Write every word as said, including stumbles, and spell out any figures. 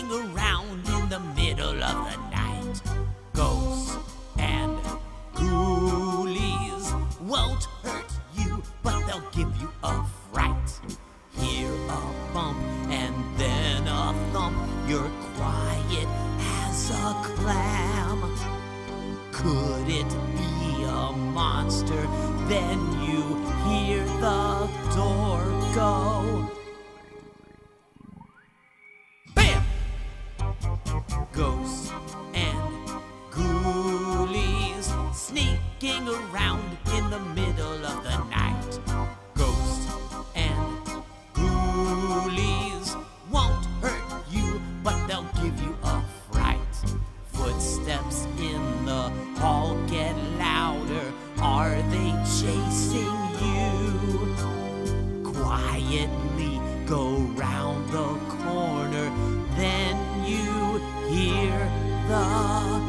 sneaking around in the middle of the night. Ghosts and ghoulies won't hurt you, but they'll give you a fright. Hear a bump and then a thump, you're quiet as a clam. Could it be a monster? Then you hear the door go. Bam! Ghosts and ghoulies sneaking around in the middle of the night. Ghosts and ghoulies won't hurt you, but they'll give you a fright. Footsteps in the hall get louder. Are they chasing you? Quietly go round the corner, then you hear the